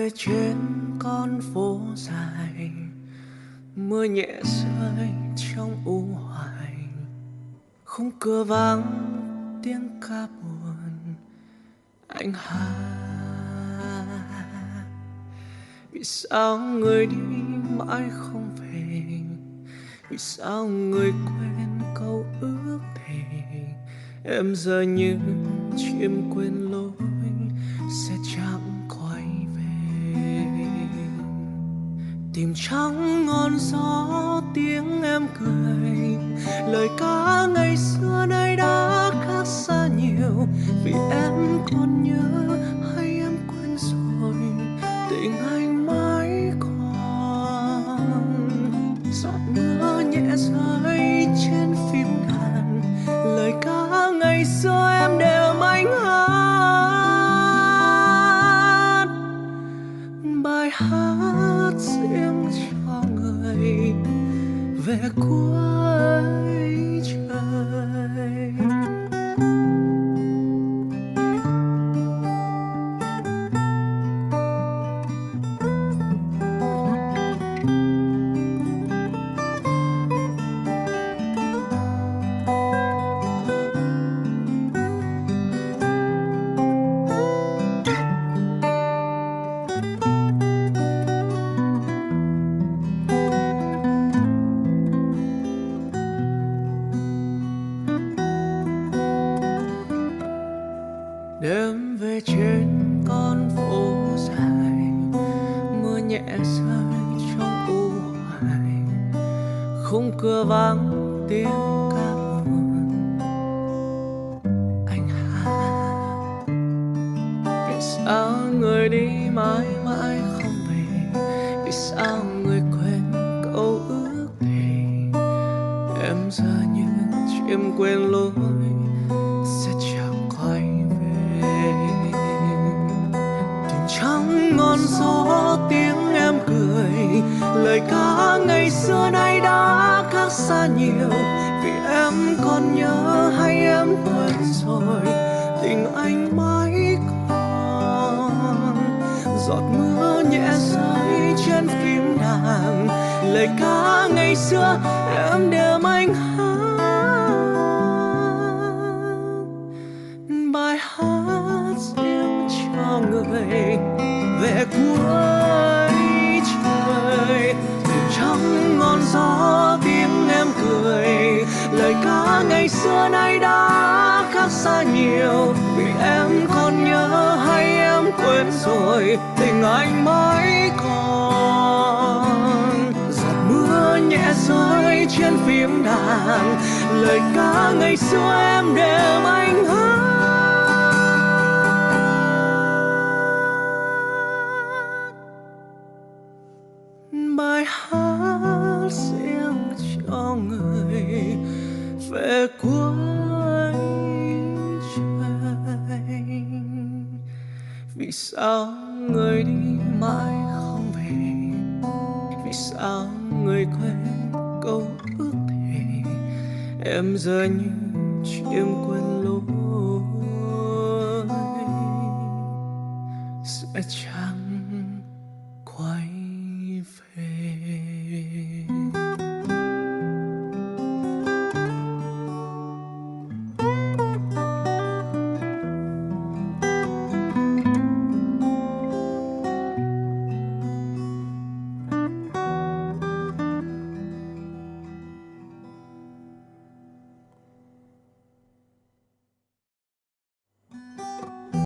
về trên con phố dài, mưa nhẹ rơi trong u hoài, khung cửa vắng tiếng ca buồn anh hát. Vì sao người đi mãi không về, vì sao người quên câu ước thề, em giờ như chim quên lối sẽ chẳng quay về. Tìm trong ngọn gió tiếng em cười, lời ca ngày xưa nay đã khác xa nhiều. Vì em còn nhớ hay em quên rồi, tình anh mãi còn. Giọt mưa nhẹ rơi trên phím đàn, lời ca ngày xưa em đều anh hát. Bài hát riêng cho người về cuối trời. Đêm về trên con phố dài, mưa nhẹ rơi trong u hoài, khung cửa vắng tiếng ca buồn anh hát. Vì sao người đi mãi mãi không về, vì sao người quên câu ước thề, em giờ như chim quên lối sẽ chẳng quay về. Tìm trong ngọn gió tiếng em cười, lời ca ngày xưa nay đã khác xa nhiều. Vì em còn nhớ hay em quên rồi, tình anh mãi còn. Giọt mưa nhẹ rơi trên phím đàn, lời ca ngày xưa em đều anh hát. Bài hát riêng cho người về cuối trời. Tìm trong ngọn gió tiếng em cười, lời ca ngày xưa nay đã khác xa nhiều. Vì em còn nhớ hay em quên rồi, tình anh mãi còn. Giọt mưa nhẹ rơi trên phím đàn, lời ca ngày xưa em đều anh hát. Bài hát riêng cho người về cuối trời. Vì sao người đi mãi không về, vì sao người quên câu ước thề, em giờ như chim quên lối sẽ chẳng